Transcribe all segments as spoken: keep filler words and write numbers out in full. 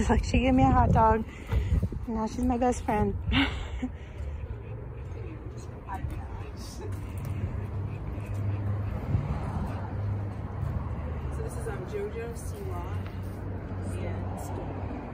Like, she gave me a hot dog. Now she's my best friend. So this is um, JoJo, Siwa, and Storm.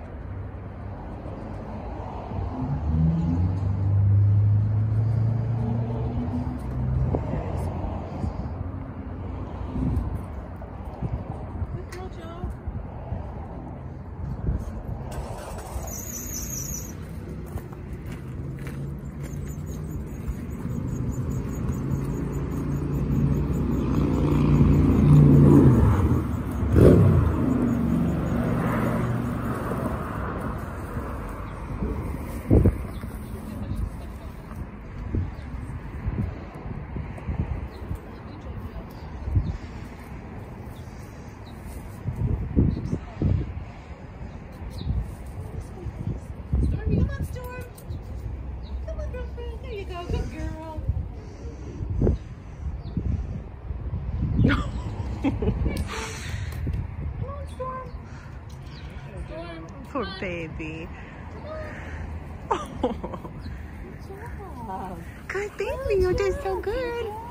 Poor baby. Oh. Good baby, you did so good.